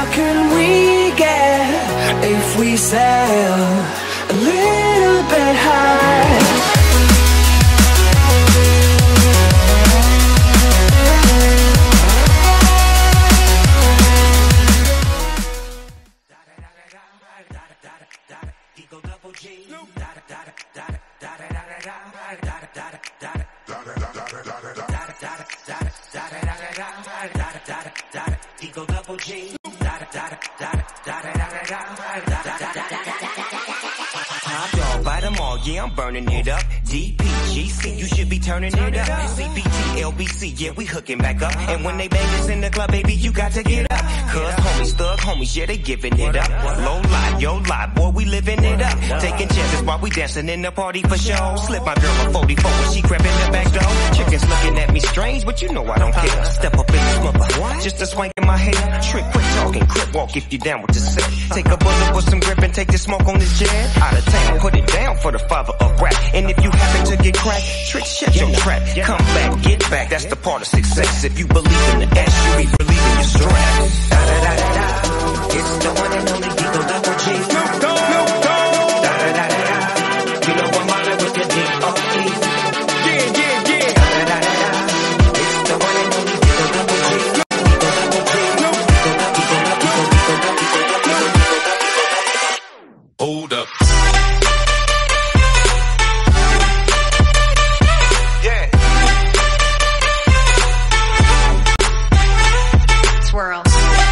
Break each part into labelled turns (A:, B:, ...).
A: far can we get if we sail a little bit high?
B: Top dog, bite 'em all, yeah, I'm burning it up. DPGC, you should be turning it up. CPT, LBC, yeah, we hooking back up. And when they bang us in the club, baby, you got to get up. Cause homies, thug homies, yeah, they giving it up. Low lie, yo lie, boy, we living it up. Taking chances while we dancing in the party for show. Slip my girl a 44 when she crept in the back door. Chickens looking at me strange, but you know I don't care. Step up in the smother, just a swank in my hair. Trick, quit talking, crip walk if you down with the set. Take a bullet with some grip and take the smoke on this jet. Out of town, put it down for the father of rap. And if you happen to get cracked, trick, shut your trap. Come back, get back, that's the part of success. If you believe in the S, you be relieving your stress. Da da da da da, it's the one and only Eagle Double G. Da da da da da, you know I'm mobbing with the D.O.E. Yeah, yeah, yeah. Da da da da da, it's the one and only Eagle Double G.
C: Hold up.
B: Yeah.
D: Swirl.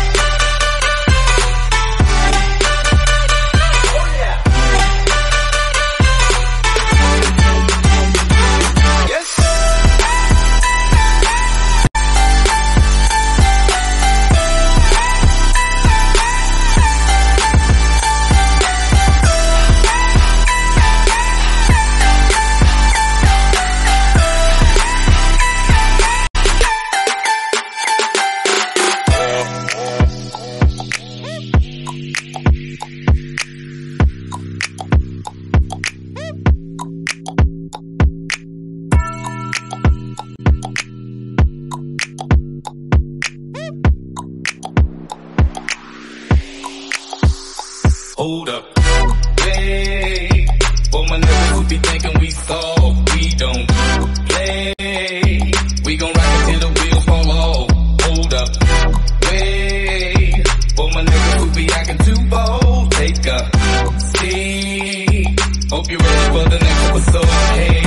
C: Hold up. Hey, for my niggas who be thinking we soft, we don't play. We gon' rock it till the wheels fall off. Hold up. Wait, for my niggas who be acting too bold, take a seat. Hope you're ready for the next episode. Hey.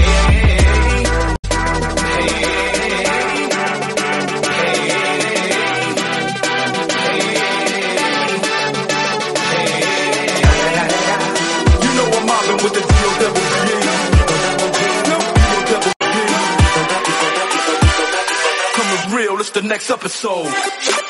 E: With the D.O.E. Coming real, it's the next episode.